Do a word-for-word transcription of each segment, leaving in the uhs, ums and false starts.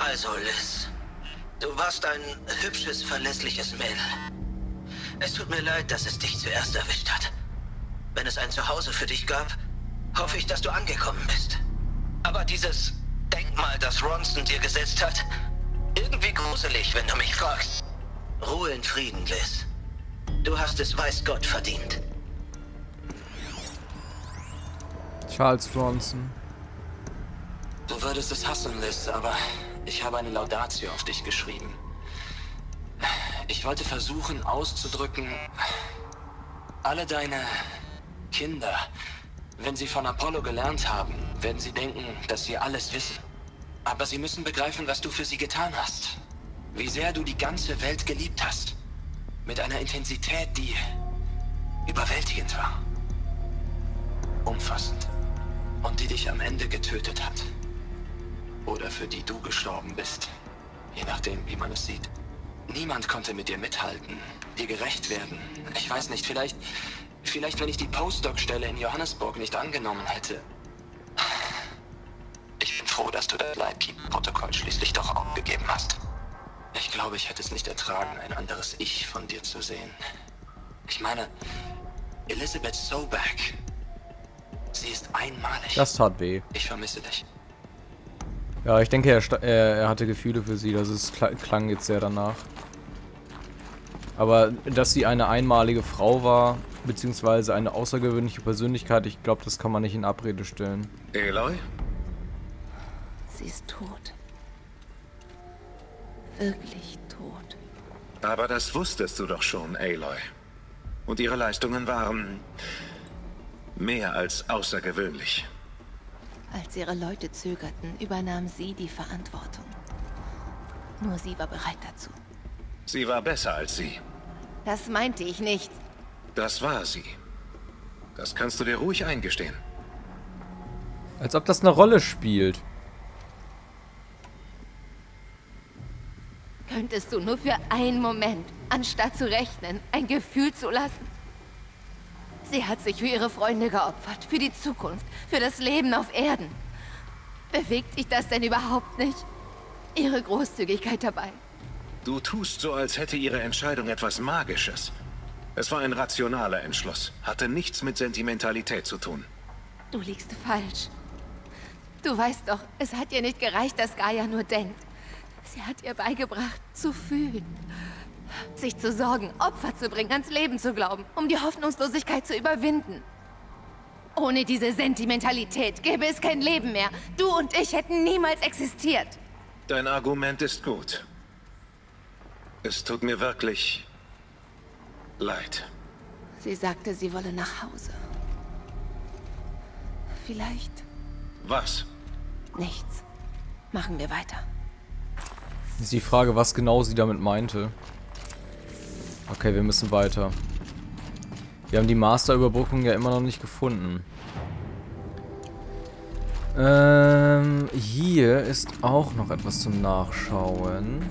Also, Liz, du warst ein hübsches, verlässliches Mädel. Es tut mir leid, dass es dich zuerst erwischt hat. Wenn es ein Zuhause für dich gab, hoffe ich, dass du angekommen bist. Aber dieses Denkmal, das Ronson dir gesetzt hat, irgendwie gruselig, wenn du mich fragst. Ruhe in Frieden, Liz. Du hast es, weiß Gott, verdient. Charles Ronson. Du würdest es hassen, Liz, aber ich habe eine Laudatio auf dich geschrieben. Ich wollte versuchen auszudrücken, alle deine Kinder, wenn sie von Apollo gelernt haben, werden sie denken, dass sie alles wissen. Aber sie müssen begreifen, was du für sie getan hast. Wie sehr du die ganze Welt geliebt hast. Mit einer Intensität, die überwältigend war. Umfassend. Und die dich am Ende getötet hat. Oder für die du gestorben bist. Je nachdem, wie man es sieht. Niemand konnte mit dir mithalten, dir gerecht werden. Ich weiß nicht, vielleicht... Vielleicht, wenn ich die Postdoc-Stelle in Johannesburg nicht angenommen hätte. Ich bin froh, dass du das Leitkeep-Protokoll schließlich doch aufgegeben hast. Ich glaube, ich hätte es nicht ertragen, ein anderes Ich von dir zu sehen. Ich meine, Elizabeth Soback. Sie ist einmalig. Das tat weh. Ich vermisse dich. Ja, ich denke, er, er, er hatte Gefühle für sie. Das ist, klang jetzt sehr danach. Aber dass sie eine einmalige Frau war, beziehungsweise eine außergewöhnliche Persönlichkeit, ich glaube, das kann man nicht in Abrede stellen. Aloy? Sie ist tot. Wirklich tot. Aber das wusstest du doch schon, Aloy. Und ihre Leistungen waren mehr als außergewöhnlich. Als ihre Leute zögerten, übernahm sie die Verantwortung. Nur sie war bereit dazu. Sie war besser als sie. Das meinte ich nicht. Das war sie. Das kannst du dir ruhig eingestehen. Als ob das eine Rolle spielt. Könntest du nur für einen Moment, anstatt zu rechnen, ein Gefühl zulassen? Sie hat sich für ihre Freunde geopfert, für die Zukunft, für das Leben auf Erden. Bewegt sich das denn überhaupt nicht? Ihre Großzügigkeit dabei. Du tust so, als hätte ihre Entscheidung etwas Magisches. Es war ein rationaler Entschluss, hatte nichts mit Sentimentalität zu tun. Du liegst falsch. Du weißt doch, es hat ihr nicht gereicht, dass Gaia nur denkt. Sie hat ihr beigebracht, zu fühlen. Sich zu sorgen, Opfer zu bringen, ans Leben zu glauben, um die Hoffnungslosigkeit zu überwinden. Ohne diese Sentimentalität gäbe es kein Leben mehr. Du und ich hätten niemals existiert. Dein Argument ist gut. Es tut mir wirklich leid. Sie sagte, sie wolle nach Hause. Vielleicht Was? nichts. Machen wir weiter. Ist die Frage, was genau sie damit meinte. Okay, wir müssen weiter. Wir haben die Masterüberbrückung ja immer noch nicht gefunden. Ähm, hier ist auch noch etwas zum Nachschauen.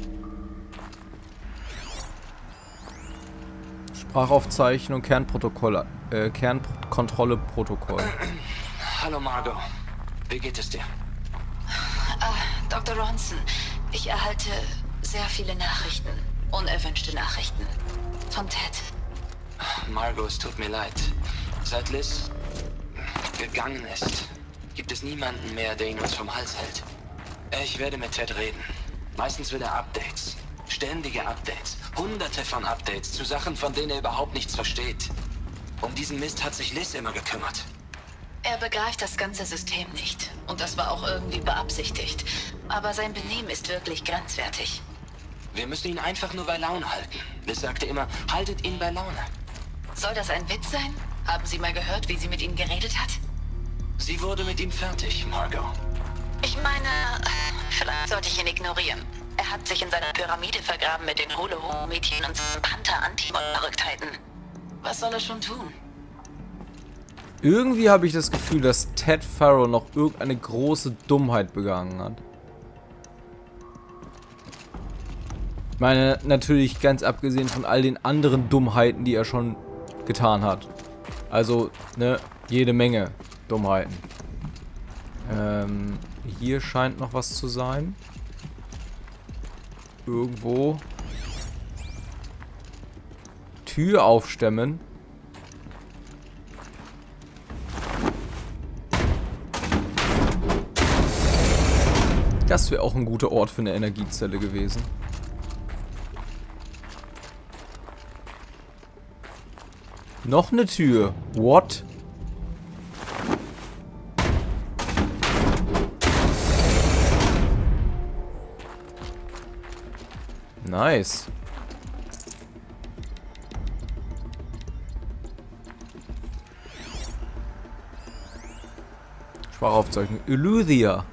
Sprachaufzeichnung, Kernprotokoll, äh, Kernkontrolle-Protokoll. Hallo Margot. Wie geht es dir? Uh, Doktor Ronson, ich erhalte sehr viele Nachrichten. Unerwünschte Nachrichten. Von Ted. Margot, es tut mir leid. Seit Liz gegangen ist, gibt es niemanden mehr, der ihn uns vom Hals hält. Ich werde mit Ted reden. Meistens will er Updates. Ständige Updates. Hunderte von Updates zu Sachen, von denen er überhaupt nichts versteht. Um diesen Mist hat sich Liz immer gekümmert. Er begreift das ganze System nicht. Und das war auch irgendwie beabsichtigt. Aber sein Benehmen ist wirklich grenzwertig. Wir müssen ihn einfach nur bei Laune halten. Liz sagte immer, haltet ihn bei Laune. Soll das ein Witz sein? Haben Sie mal gehört, wie sie mit ihm geredet hat? Sie wurde mit ihm fertig, Margot. Ich meine, vielleicht sollte ich ihn ignorieren. Er hat sich in seiner Pyramide vergraben mit den Holo-Mädchen und Panther-Anti-Verrücktheiten. Was soll er schon tun? Irgendwie habe ich das Gefühl, dass Ted Faro noch irgendeine große Dummheit begangen hat. Ich meine, natürlich ganz abgesehen von all den anderen Dummheiten, die er schon getan hat. Also, ne, jede Menge Dummheiten. Ähm, hier scheint noch was zu sein. irgendwo Tür aufstemmen. Das wäre auch ein guter Ort für eine Energiezelle gewesen. Noch eine Tür. What? Nice. Sprachaufzeichnung. Eleuthia.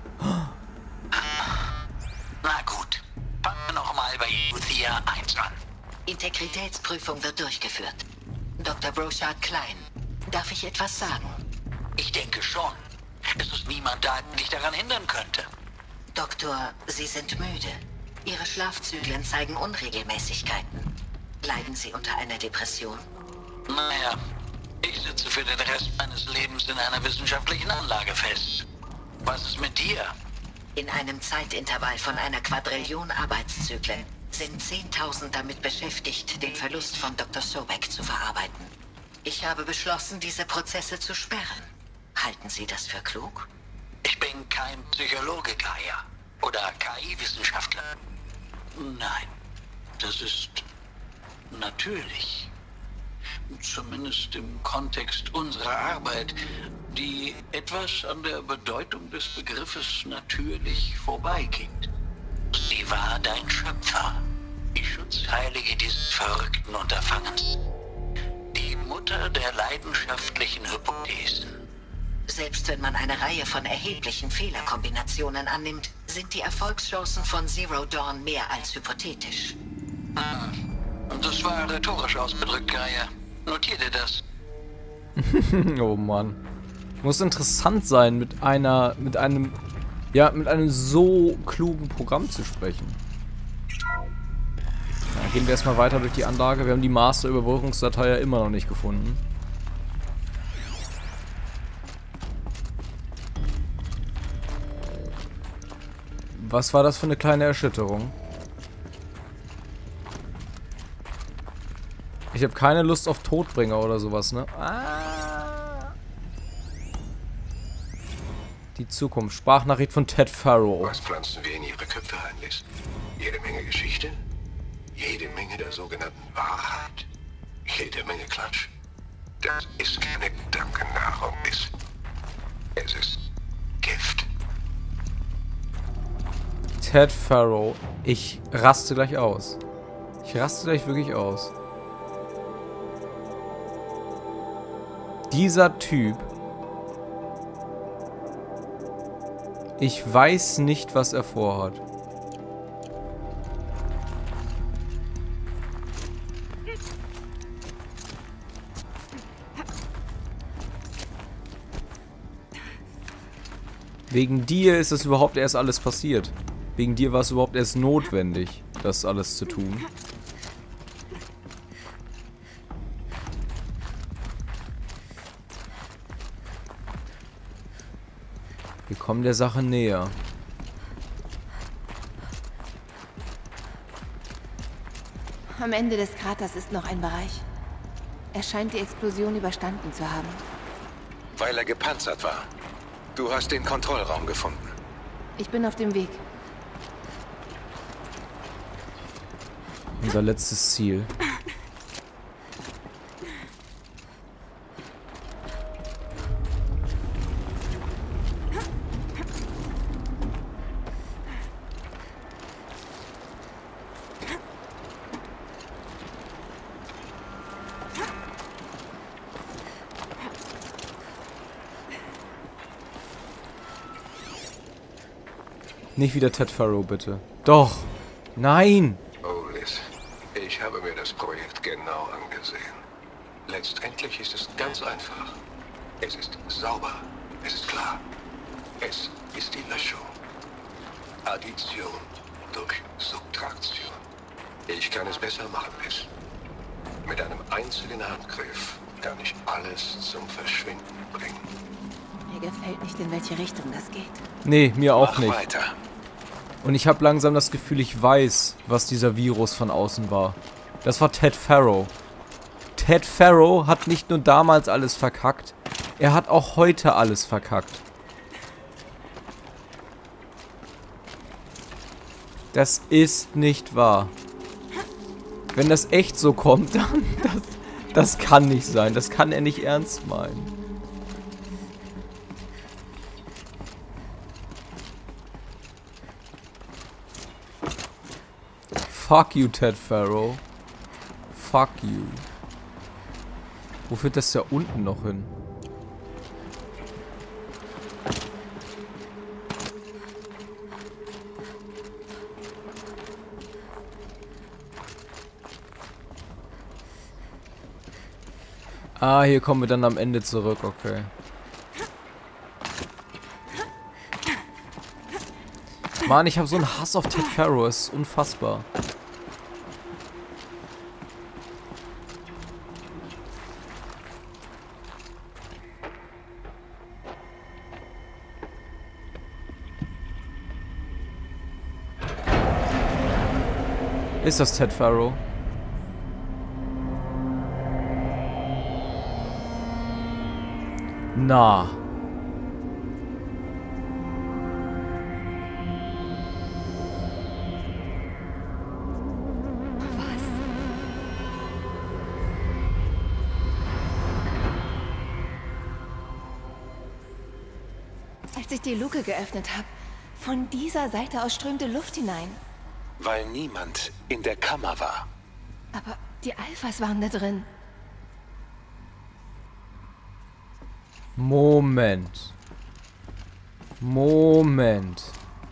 Na gut. Fangen wir nochmal bei Eleuthia eins an. Integritätsprüfung wird durchgeführt. Doktor Brochard Klein, darf ich etwas sagen? Ich denke schon. Es ist niemand da, der dich daran hindern könnte. Doktor, Sie sind müde. Ihre Schlafzyklen zeigen Unregelmäßigkeiten. Leiden Sie unter einer Depression? Naja, ich sitze für den Rest meines Lebens in einer wissenschaftlichen Anlage fest. Was ist mit dir? In einem Zeitintervall von einer Quadrillion Arbeitszyklen sind zehntausend damit beschäftigt, den Verlust von Doktor Sobek zu verarbeiten. Ich habe beschlossen, diese Prozesse zu sperren. Halten Sie das für klug? Ich bin kein Psychologe, Gaia. Oder K I-Wissenschaftler. Nein, das ist natürlich. Zumindest im Kontext unserer Arbeit, die etwas an der Bedeutung des Begriffes natürlich vorbeigeht. Sie war dein Schöpfer, die Schutzheilige dieses verrückten Unterfangens, die Mutter der leidenschaftlichen Hypothesen. Selbst wenn man eine Reihe von erheblichen Fehlerkombinationen annimmt, sind die Erfolgschancen von Zero Dawn mehr als hypothetisch. Hm. Das war rhetorisch ausgedrückt, Gaia. Notier dir das. Oh Mann. Muss interessant sein, mit einer, mit einem, ja, mit einem so klugen Programm zu sprechen. Na, gehen wir erstmal weiter durch die Anlage. Wir haben die Master-Überwachungsdatei ja immer noch nicht gefunden. Was war das für eine kleine Erschütterung? Ich habe keine Lust auf Todbringer oder sowas, ne? Ah. Die Zukunft. Sprachnachricht von Ted Farrow. Was pflanzen wir in ihre Köpfe ein, Liz? Jede Menge Geschichte? Jede Menge der sogenannten Wahrheit? Jede Menge Klatsch? Das ist keine Gedankennahrung, Liz. Es ist Gift. Ted Farrow. Ich raste gleich aus. Ich raste gleich wirklich aus. Dieser Typ. Ich weiß nicht, was er vorhat. Wegen dir ist es überhaupt erst alles passiert. Wegen dir war es überhaupt erst notwendig, das alles zu tun. Wir kommen der Sache näher. Am Ende des Kraters ist noch ein Bereich. Er scheint die Explosion überstanden zu haben. Weil er gepanzert war. Du hast den Kontrollraum gefunden. Ich bin auf dem Weg. Unser letztes Ziel. Nicht wieder Ted Farrow, bitte. Doch! Nein! Oh, Liz. Ich habe mir das Projekt genau angesehen. Letztendlich ist es ganz einfach. Es ist sauber. Es ist klar. Es ist die Löschung. Addition durch Subtraktion. Ich kann es besser machen, Liz. Mit einem einzigen Handgriff kann ich alles zum Verschwinden bringen. Mir gefällt nicht, in welche Richtung das geht. Nee, mir auch Mach nicht. weiter. Und ich habe langsam das Gefühl, ich weiß, was dieser Virus von außen war. Das war Ted Faro. Ted Faro hat nicht nur damals alles verkackt, er hat auch heute alles verkackt. Das ist nicht wahr. Wenn das echt so kommt, dann... Das, das kann nicht sein. Das kann er nicht ernst meinen. Fuck you, Ted Faro. Fuck you. Wo führt das da unten noch hin? Ah, hier kommen wir dann am Ende zurück, okay. Mann, ich habe so einen Hass auf Ted Faro, es ist unfassbar. Ist das Ted Faro? Na. Was? Als ich die Luke geöffnet habe, von dieser Seite aus strömte Luft hinein. Weil niemand in der Kammer war. Aber die Alphas waren da drin. Moment. Moment.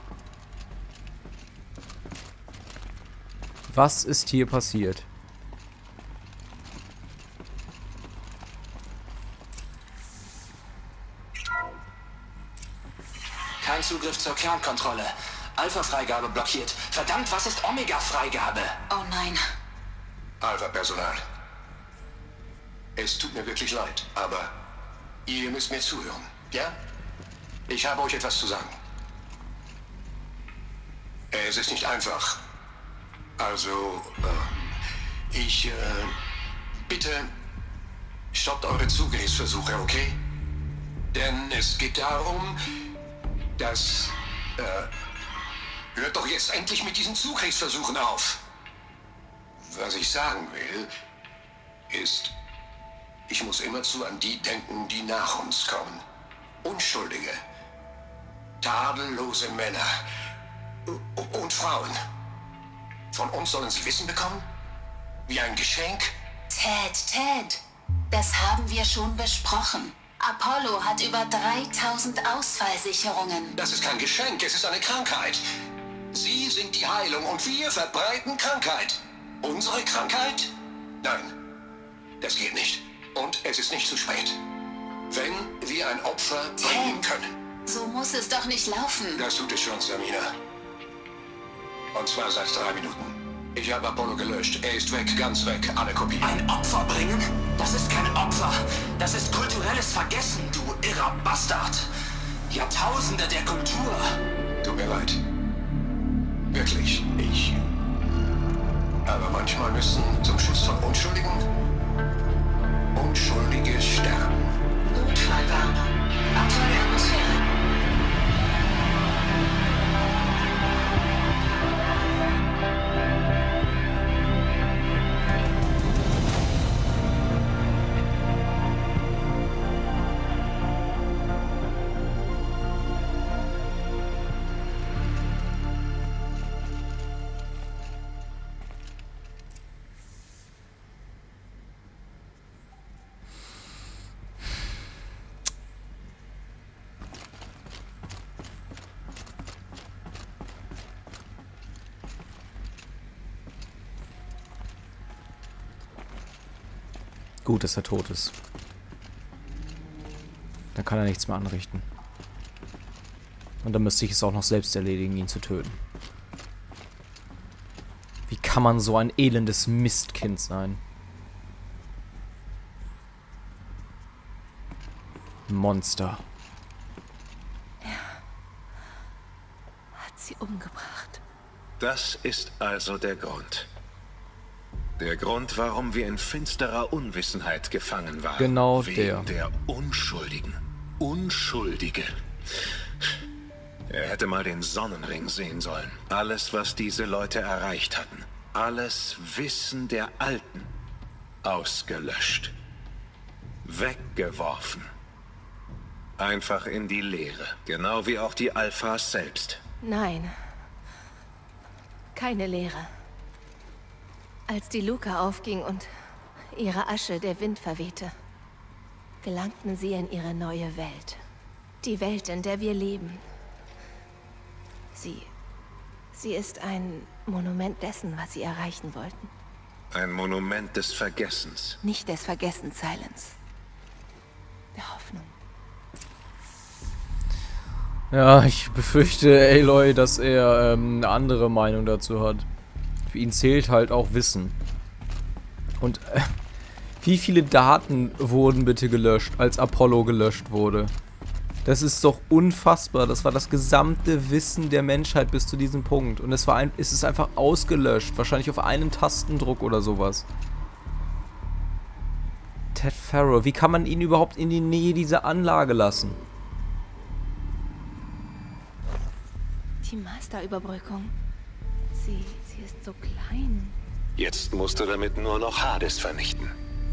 Was ist hier passiert? Kein Zugriff zur Kernkontrolle. Alpha-Freigabe blockiert. Verdammt, was ist Omega-Freigabe? Oh nein. Alpha-Personal. Es tut mir wirklich leid, aber ihr müsst mir zuhören, ja? Ich habe euch etwas zu sagen. Es ist nicht einfach. Also, äh, ich, äh, bitte stoppt eure Zugriffsversuche, okay? Denn es geht darum, dass, äh, hört doch jetzt endlich mit diesen Zugriffsversuchen auf. Was ich sagen will, ist, ich muss immerzu an die denken, die nach uns kommen. Unschuldige, tadellose Männer und Frauen. Von uns sollen sie Wissen bekommen? Wie ein Geschenk? Ted, Ted, das haben wir schon besprochen. Apollo hat über dreitausend Ausfallsicherungen. Das ist kein Geschenk, es ist eine Krankheit. Sie sind die Heilung und wir verbreiten Krankheit. Unsere Krankheit? Nein, das geht nicht. Und es ist nicht zu spät. Wenn wir ein Opfer bringen können. So muss es doch nicht laufen. Das tut es schon, Samina. Und zwar seit drei Minuten. Ich habe Apollo gelöscht. Er ist weg, ganz weg. Alle Kopien. Ein Opfer bringen? Das ist kein Opfer. Das ist kulturelles Vergessen, du irrer Bastard. Jahrtausende der Kultur. Tut mir leid. Wirklich, ich... Aber manchmal müssen zum Schutz von Unschuldigen Unschuldige sterben. Notfallwarnung. Abfallatmosphäre. Gut, dass er tot ist. Dann kann er nichts mehr anrichten. Und dann müsste ich es auch noch selbst erledigen, ihn zu töten. Wie kann man so ein elendes Mistkind sein? Monster. Er hat sie umgebracht. Das ist also der Grund. Der Grund, warum wir in finsterer Unwissenheit gefangen waren. Genau Wegen der. der Unschuldigen. Unschuldige. Er hätte mal den Sonnenring sehen sollen. Alles, was diese Leute erreicht hatten. Alles Wissen der Alten. Ausgelöscht. Weggeworfen. Einfach in die Leere. Genau wie auch die Alphas selbst. Nein. Keine Leere. Als die Luke aufging und ihre Asche der Wind verwehte, gelangten sie in ihre neue Welt. Die Welt, in der wir leben. Sie... Sie ist ein Monument dessen, was sie erreichen wollten. Ein Monument des Vergessens. Nicht des Vergessens, Silence. Der Hoffnung. Ja, ich befürchte, Aloy, dass er ähm, eine andere Meinung dazu hat. Für ihn zählt halt auch Wissen. Und äh, wie viele Daten wurden bitte gelöscht, als Apollo gelöscht wurde? Das ist doch unfassbar. Das war das gesamte Wissen der Menschheit bis zu diesem Punkt. Und es, war ein, es ist einfach ausgelöscht. Wahrscheinlich auf einen Tastendruck oder sowas. Ted Faro, wie kann man ihn überhaupt in die Nähe dieser Anlage lassen? Die Masterüberbrückung. Sie, sie ist so klein. Jetzt musst du damit nur noch Hades vernichten.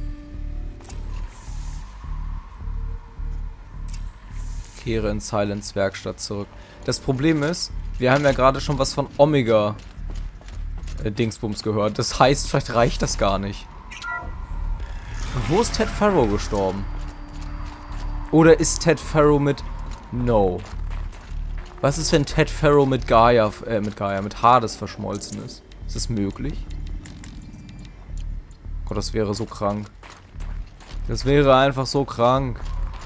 Kehre in Silence Werkstatt zurück. Das Problem ist, wir haben ja gerade schon was von Omega äh, Dingsbums gehört. Das heißt, vielleicht reicht das gar nicht. Und wo ist Ted Faro gestorben? Oder ist Ted Faro mit... No. Was ist, wenn Ted Faro mit Gaia, äh, mit Gaia, mit Hades verschmolzen ist? Ist das möglich? Gott, das wäre so krank. Das wäre einfach so krank.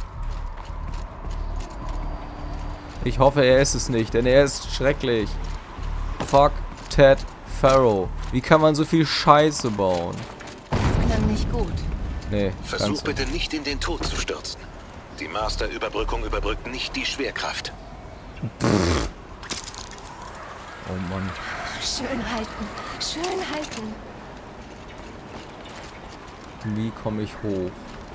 Ich hoffe, er ist es nicht, denn er ist schrecklich. Fuck Ted Faro. Wie kann man so viel Scheiße bauen? Das klang nicht gut. Nee, Versuch ganz bitte nicht in den Tod zu stürzen. Die Masterüberbrückung überbrückt nicht die Schwerkraft. Oh Mann. Schön halten. Schön halten. Wie komme ich hoch?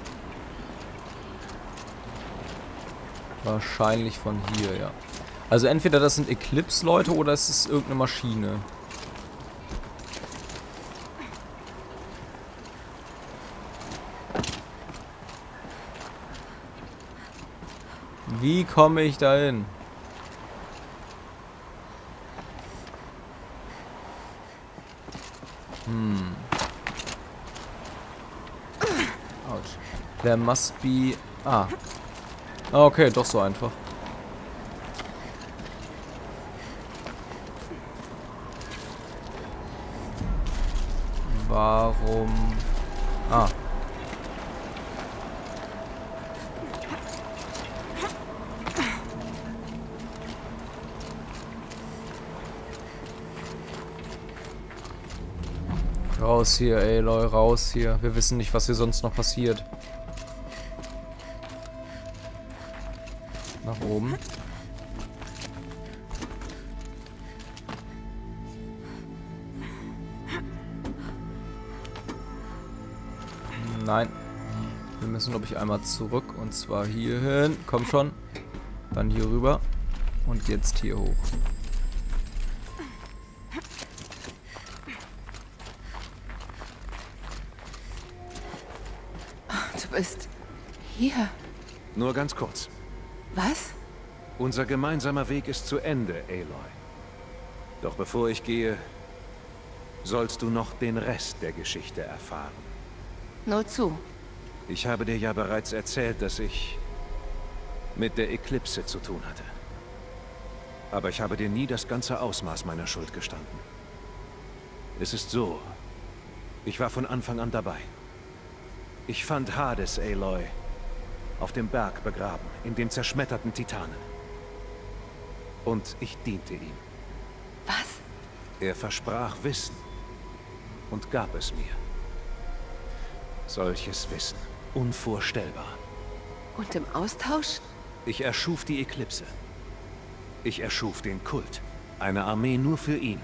Wahrscheinlich von hier, ja. Also entweder das sind Eclipse-Leute oder es ist irgendeine Maschine. Wie komme ich da hin? Hm. Autsch. There must be... Ah. Okay, doch so einfach. Warum... Ah. Raus hier, Aloy, raus hier. Wir wissen nicht, was hier sonst noch passiert. Nach oben. Nein. Wir müssen, glaube ich, einmal zurück. Und zwar hier hin. Komm schon. Dann hier rüber. Und jetzt hier hoch. Du bist hier. Nur ganz kurz. Was? Unser gemeinsamer Weg ist zu Ende, Aloy. Doch bevor ich gehe, sollst du noch den Rest der Geschichte erfahren. Nur zu. Ich habe dir ja bereits erzählt, dass ich mit der Eklipse zu tun hatte. Aber ich habe dir nie das ganze Ausmaß meiner Schuld gestanden. Es ist so, ich war von Anfang an dabei. Ich fand Hades, Aloy, auf dem Berg begraben, in den zerschmetterten Titanen. Und ich diente ihm. Was? Er versprach Wissen und gab es mir. Solches Wissen, unvorstellbar. Und im Austausch? Ich erschuf die Eklipse. Ich erschuf den Kult. Eine Armee nur für ihn.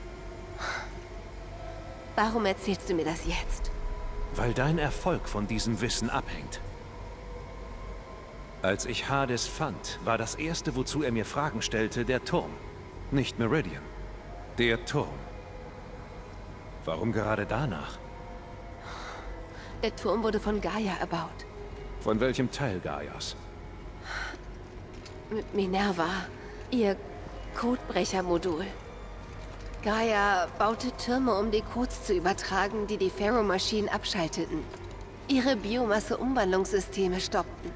Warum erzählst du mir das jetzt? Weil dein Erfolg von diesem Wissen abhängt. Als ich Hades fand, war das erste, wozu er mir Fragen stellte, der Turm. Nicht Meridian. Der Turm. Warum gerade danach? Der Turm wurde von Gaia erbaut. Von welchem Teil Gaias? M Minerva. Ihr Codebrechermodul. Gaia baute Türme, um die Codes zu übertragen, die die Pharaoh-Maschinen abschalteten. Ihre Biomasse-Umwandlungssysteme stoppten.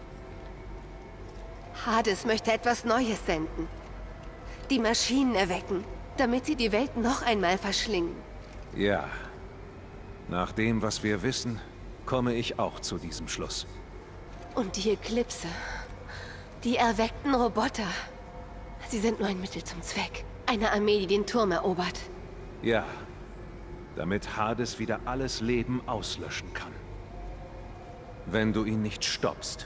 Hades möchte etwas Neues senden. Die Maschinen erwecken, damit sie die Welt noch einmal verschlingen. Ja. Nach dem, was wir wissen, komme ich auch zu diesem Schluss. Und die Eklipse. Die erweckten Roboter. Sie sind nur ein Mittel zum Zweck. Eine Armee, die den Turm erobert. Ja. Damit Hades wieder alles Leben auslöschen kann. Wenn du ihn nicht stoppst.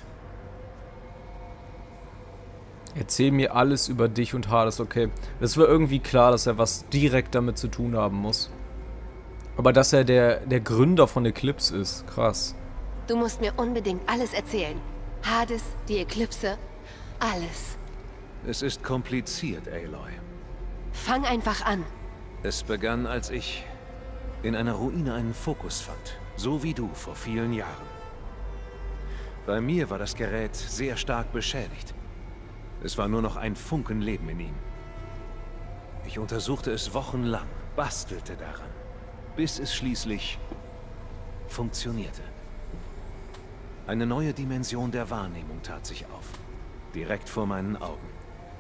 Erzähl mir alles über dich und Hades, okay. Es war irgendwie klar, dass er was direkt damit zu tun haben muss. Aber dass er der, der Gründer von Eclipse ist, krass. Du musst mir unbedingt alles erzählen. Hades, die Eklipse, alles. Es ist kompliziert, Aloy. Fang einfach an. Es begann, als ich in einer Ruine einen Fokus fand. So wie du vor vielen Jahren. Bei mir war das Gerät sehr stark beschädigt. Es war nur noch ein Funken Leben in ihm. Ich untersuchte es wochenlang, bastelte daran, bis es schließlich funktionierte. Eine neue Dimension der Wahrnehmung tat sich auf, direkt vor meinen Augen.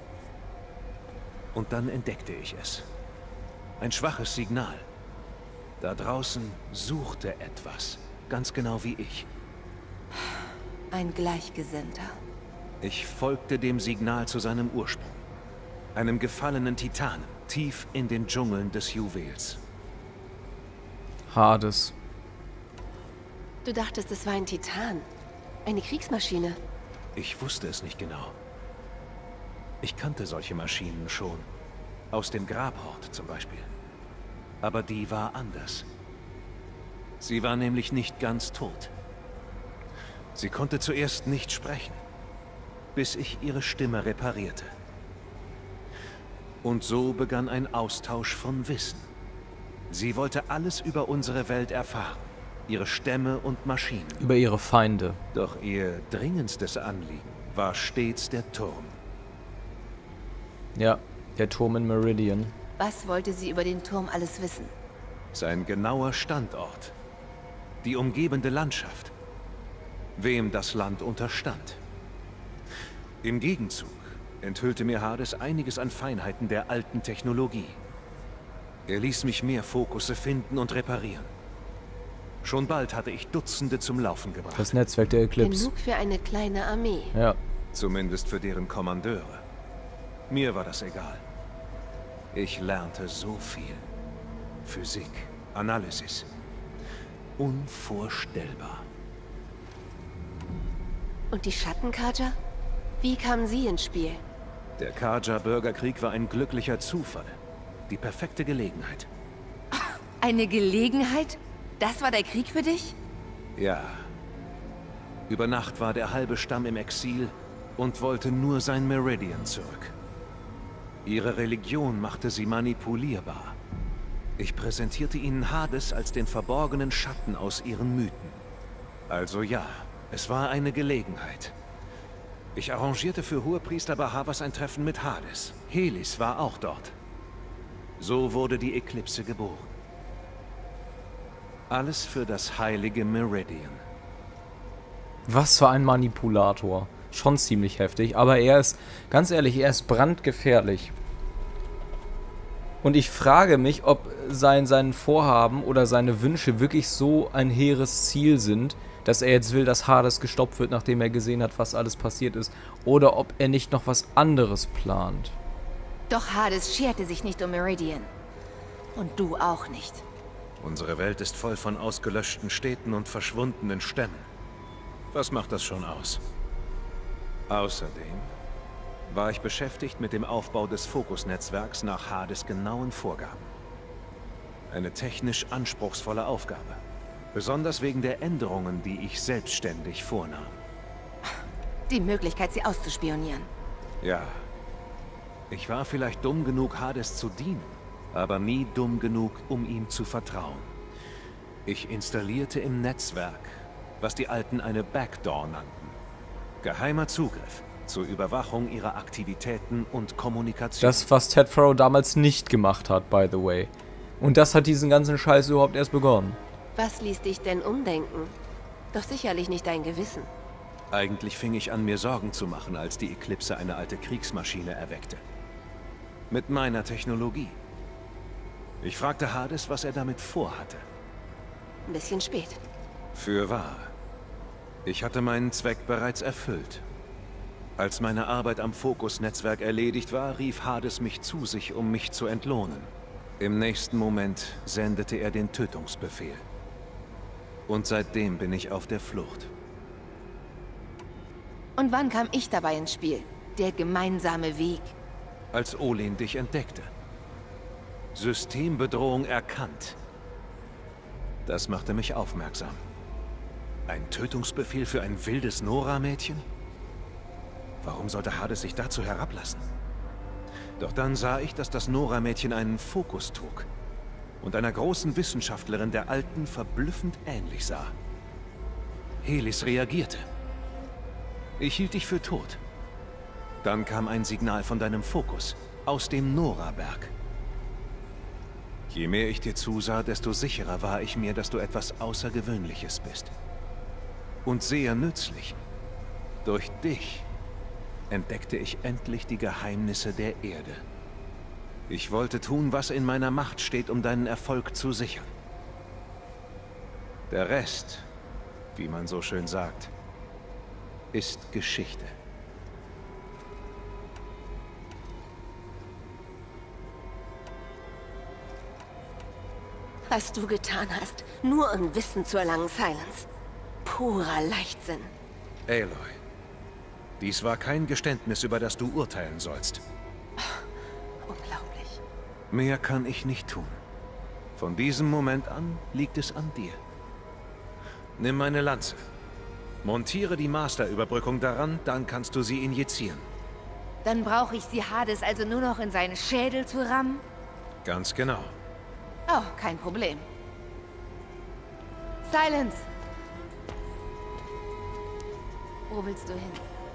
Und dann entdeckte ich es. Ein schwaches Signal. Da draußen suchte etwas, ganz genau wie ich. Ein Gleichgesinnter. Ich folgte dem Signal zu seinem Ursprung. Einem gefallenen Titanen, tief in den Dschungeln des Juwels. Hades. Du dachtest, es war ein Titan. Eine Kriegsmaschine. Ich wusste es nicht genau. Ich kannte solche Maschinen schon. Aus dem Grabhort zum Beispiel. Aber die war anders. Sie war nämlich nicht ganz tot. Sie konnte zuerst nicht sprechen, bis ich ihre Stimme reparierte. Und so begann ein Austausch von Wissen. Sie wollte alles über unsere Welt erfahren. Ihre Stämme und Maschinen. Über ihre Feinde. Doch ihr dringendstes Anliegen war stets der Turm. Ja, der Turm in Meridian. Was wollte sie über den Turm alles wissen? Sein genauer Standort. Die umgebende Landschaft. Wem das Land unterstand. Im Gegenzug enthüllte mir Hades einiges an Feinheiten der alten Technologie. Er ließ mich mehr Fokusse finden und reparieren. Schon bald hatte ich Dutzende zum Laufen gebracht. Das Netzwerk der Eclipse. Genug für eine kleine Armee. Ja. Zumindest für deren Kommandeure. Mir war das egal. Ich lernte so viel. Physik, Analysis. Unvorstellbar. Und die Schattenkarja? Wie kamen sie ins Spiel? Der Karja-Bürgerkrieg war ein glücklicher Zufall. Die perfekte Gelegenheit. Eine Gelegenheit? Das war der Krieg für dich? Ja. Über Nacht war der halbe Stamm im Exil und wollte nur sein Meridian zurück. Ihre Religion machte sie manipulierbar. Ich präsentierte ihnen Hades als den verborgenen Schatten aus ihren Mythen. Also ja, es war eine Gelegenheit. Ich arrangierte für Hohepriester Bahavas ein Treffen mit Hades. Helis war auch dort. So wurde die Eklipse geboren. Alles für das heilige Meridian. Was für ein Manipulator. Schon ziemlich heftig, aber er ist, ganz ehrlich, er ist brandgefährlich. Und ich frage mich, ob sein, sein Vorhaben oder seine Wünsche wirklich so ein hehres Ziel sind, dass er jetzt will, dass Hades gestoppt wird, nachdem er gesehen hat, was alles passiert ist. Oder ob er nicht noch was anderes plant. Doch Hades scherte sich nicht um Meridian. Und du auch nicht. Unsere Welt ist voll von ausgelöschten Städten und verschwundenen Stämmen. Was macht das schon aus? Außerdem war ich beschäftigt mit dem Aufbau des Fokusnetzwerks nach Hades genauen Vorgaben. Eine technisch anspruchsvolle Aufgabe. Besonders wegen der Änderungen, die ich selbstständig vornahm. Die Möglichkeit, sie auszuspionieren. Ja. Ich war vielleicht dumm genug, Hades zu dienen, aber nie dumm genug, um ihm zu vertrauen. Ich installierte im Netzwerk, was die Alten eine Backdoor nannten. Geheimer Zugriff zur Überwachung ihrer Aktivitäten und Kommunikation. Das, was Ted Faro damals nicht gemacht hat, by the way. Und das hat diesen ganzen Scheiß überhaupt erst begonnen. Was ließ dich denn umdenken? Doch sicherlich nicht dein Gewissen. Eigentlich fing ich an, mir Sorgen zu machen, als die Eklipse eine alte Kriegsmaschine erweckte. Mit meiner Technologie. Ich fragte Hades, was er damit vorhatte. Ein bisschen spät. Fürwahr. Ich hatte meinen Zweck bereits erfüllt. Als meine Arbeit am Fokus-Netzwerk erledigt war, rief Hades mich zu sich, um mich zu entlohnen. Im nächsten Moment sendete er den Tötungsbefehl. Und seitdem bin ich auf der Flucht. Und wann kam ich dabei ins Spiel? Der gemeinsame Weg. Als Olin dich entdeckte. Systembedrohung erkannt. Das machte mich aufmerksam. Ein Tötungsbefehl für ein wildes Nora-Mädchen? Warum sollte Hades sich dazu herablassen? Doch dann sah ich, dass das Nora-Mädchen einen Fokus trug und einer großen Wissenschaftlerin der Alten verblüffend ähnlich sah. Helis reagierte. Ich hielt dich für tot. Dann kam ein Signal von deinem Fokus, aus dem Nora-Berg. Je mehr ich dir zusah, desto sicherer war ich mir, dass du etwas Außergewöhnliches bist. Und sehr nützlich. Durch dich entdeckte ich endlich die Geheimnisse der Erde. Ich wollte tun, was in meiner Macht steht, um deinen Erfolg zu sichern. Der Rest, wie man so schön sagt, ist Geschichte. Was du getan hast, nur um Wissen zu erlangen, Silence. Purer Leichtsinn. Aloy, dies war kein Geständnis, über das du urteilen sollst. Unglaublich. Mehr kann ich nicht tun. Von diesem Moment an liegt es an dir. Nimm meine Lanze. Montiere die Master-Überbrückung daran, dann kannst du sie injizieren. Dann brauche ich sie Hades also nur noch in seinen Schädel zu rammen? Ganz genau. Oh, kein Problem. Silence! Wo willst du hin?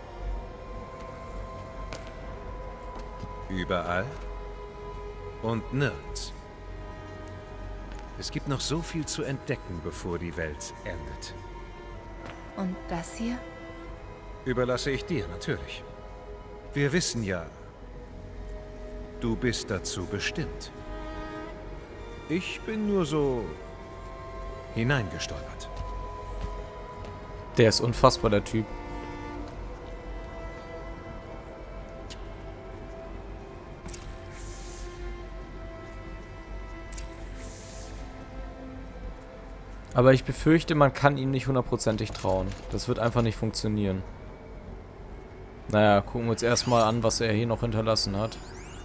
Überall und nirgends. Es gibt noch so viel zu entdecken, bevor die Welt endet. Und das hier? Überlasse ich dir, natürlich. Wir wissen ja, du bist dazu bestimmt. Ich bin nur so hineingestolpert. Der ist unfassbar, der Typ. Aber ich befürchte, man kann ihm nicht hundertprozentig trauen. Das wird einfach nicht funktionieren. Naja, gucken wir uns erstmal an, was er hier noch hinterlassen hat.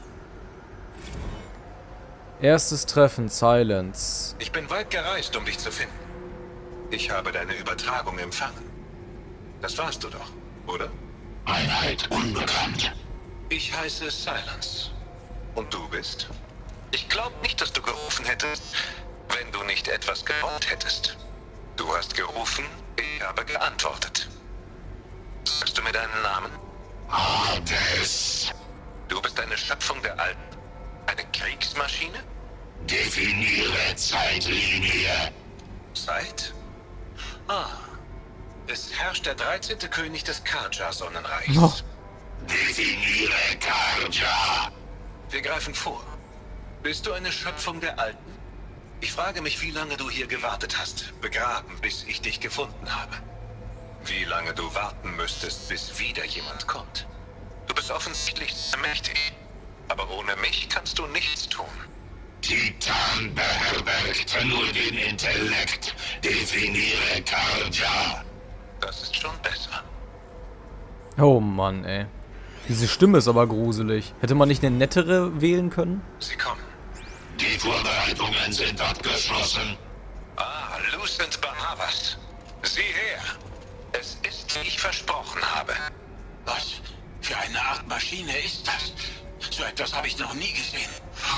Erstes Treffen, Silence. Ich bin weit gereist, um dich zu finden. Ich habe deine Übertragung empfangen. Das warst du doch, oder? Einheit unbekannt. Ich heiße Silence. Und du bist? Ich glaube nicht, dass du gerufen hättest, wenn du nicht etwas gewollt hättest. Du hast gerufen, ich habe geantwortet. Sagst du mir deinen Namen? Hades. Du bist eine Schöpfung der Alten? Eine Kriegsmaschine? Definiere Zeitlinie. Zeit? Ah. Es herrscht der dreizehnte König des Karja-Sonnenreichs. Oh. Definiere Karja. Wir greifen vor. Bist du eine Schöpfung der Alten? Ich frage mich, wie lange du hier gewartet hast, begraben, bis ich dich gefunden habe. Wie lange du warten müsstest, bis wieder jemand kommt. Du bist offensichtlich sehr mächtig. Aber ohne mich kannst du nichts tun. Titan beherbergt nur den Intellekt. Definiere Karja. Das ist schon besser. Oh Mann, ey. Diese Stimme ist aber gruselig. Hätte man nicht eine nettere wählen können? Sie kommen. Die Vorbereitungen sind abgeschlossen. Ah, Lucent Barnabas. Sieh her. Es ist, wie ich versprochen habe. Was für eine Art Maschine ist das? So etwas habe ich noch nie gesehen.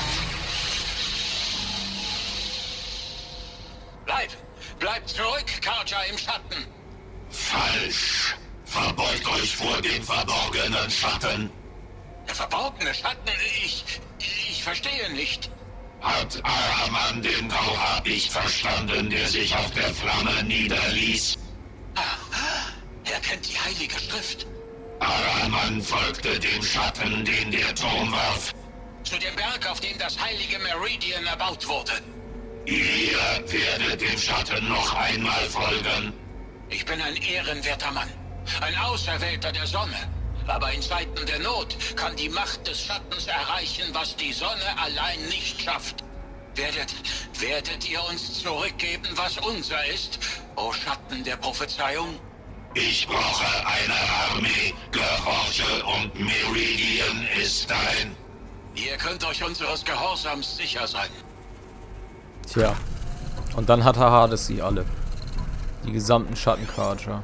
Bleib! Bleib zurück, Karja im Schatten! Falsch. Verbeugt euch vor dem verborgenen Schatten. Der verborgene Schatten? Ich... ich verstehe nicht. Hat Araman den Grauhabicht verstanden, der sich auf der Flamme niederließ? Er kennt die Heilige Schrift. Araman folgte dem Schatten, den der Turm warf. Zu dem Berg, auf dem das heilige Meridian erbaut wurde. Ihr werdet dem Schatten noch einmal folgen. Ich bin ein ehrenwerter Mann. Ein Auserwählter der Sonne. Aber in Zeiten der Not kann die Macht des Schattens erreichen, was die Sonne allein nicht schafft. Werdet, werdet ihr uns zurückgeben, was unser ist, o Schatten der Prophezeiung? Ich brauche eine Armee, gehorche und Meridian ist dein. Ihr könnt euch unseres Gehorsams sicher sein. Tja. Und dann hat Hades sie alle. Die gesamten Schattenkarja.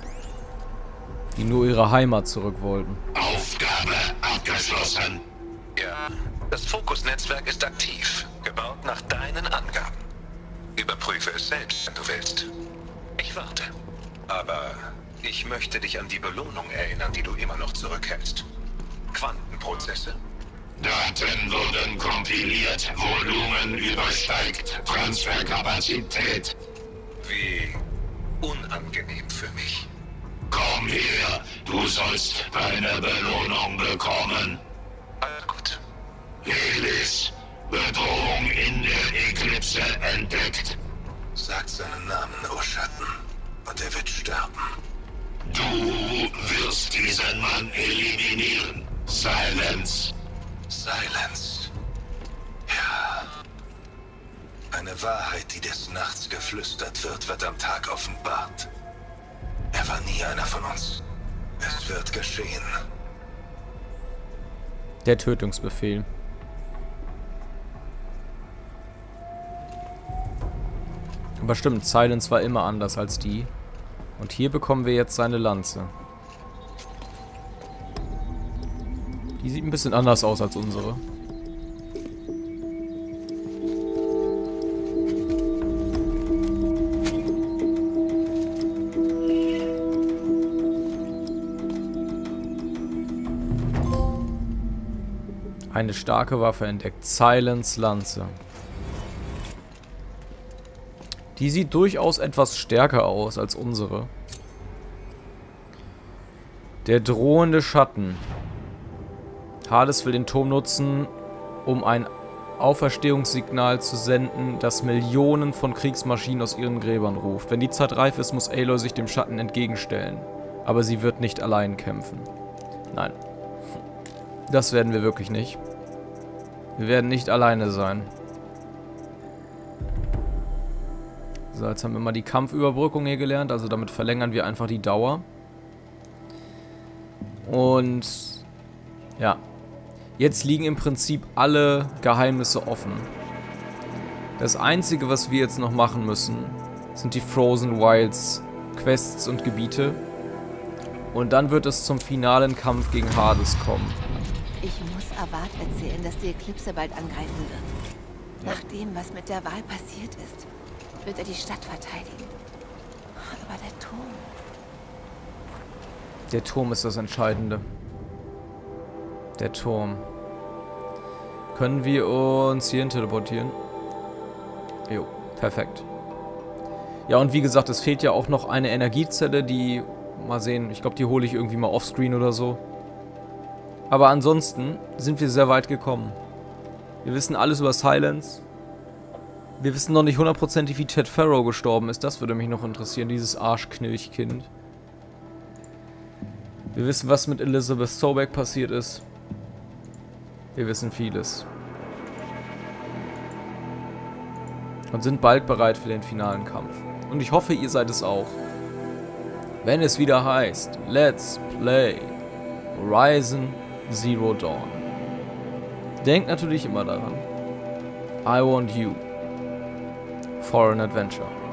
Die nur ihre Heimat zurück wollten. Aufgabe abgeschlossen. Ja, das Fokusnetzwerk ist aktiv, gebaut nach deinen Angaben. Überprüfe es selbst, wenn du willst. Ich warte. Aber ich möchte dich an die Belohnung erinnern, die du immer noch zurückhältst. Quantenprozesse. Daten wurden kompiliert, Volumen übersteigt Transferkapazität. Wie unangenehm für mich. Komm her, du sollst deine Belohnung bekommen. Alles gut. Helis, Bedrohung in der Eklipse entdeckt. Sagt seinen Namen, o Schatten, und er wird sterben. Du wirst diesen Mann eliminieren. Silence. Silence. Ja. Eine Wahrheit, die des Nachts geflüstert wird, wird am Tag offenbart. Er war nie einer von uns. Es wird geschehen. Der Tötungsbefehl. Aber stimmt, Silence war immer anders als die. Und hier bekommen wir jetzt seine Lanze. Die sieht ein bisschen anders aus als unsere. Eine starke Waffe entdeckt. Silence Lanze. Die sieht durchaus etwas stärker aus als unsere. Der drohende Schatten. Hades will den Turm nutzen, um ein Auferstehungssignal zu senden, das Millionen von Kriegsmaschinen aus ihren Gräbern ruft. Wenn die Zeit reif ist, muss Aloy sich dem Schatten entgegenstellen. Aber sie wird nicht allein kämpfen. Nein. Das werden wir wirklich nicht. Wir werden nicht alleine sein. So, jetzt haben wir mal die Kampfüberbrückung hier gelernt. Also damit verlängern wir einfach die Dauer. Und ja. Jetzt liegen im Prinzip alle Geheimnisse offen. Das Einzige, was wir jetzt noch machen müssen, sind die Frozen Wilds Quests und Gebiete. Und dann wird es zum finalen Kampf gegen Hades kommen. Ich muss Avad erzählen, dass die Eklipse bald angreifen wird. Ja. Nach dem, was mit der Wahl passiert ist, wird er die Stadt verteidigen. Aber der Turm... Der Turm ist das Entscheidende. Der Turm. Können wir uns hierhin teleportieren? Jo, perfekt. Ja, und wie gesagt, es fehlt ja auch noch eine Energiezelle, die... Mal sehen, ich glaube, die hole ich irgendwie mal offscreen oder so. Aber ansonsten sind wir sehr weit gekommen. Wir wissen alles über Silence. Wir wissen noch nicht hundertprozentig, wie Ted Faro gestorben ist. Das würde mich noch interessieren, dieses Arschknilchkind. Wir wissen, was mit Elizabeth Sobeck passiert ist. Wir wissen vieles. Und sind bald bereit für den finalen Kampf. Und ich hoffe, ihr seid es auch. Wenn es wieder heißt, Let's Play Horizon Zero Dawn. Denkt natürlich immer daran. I want you for an adventure.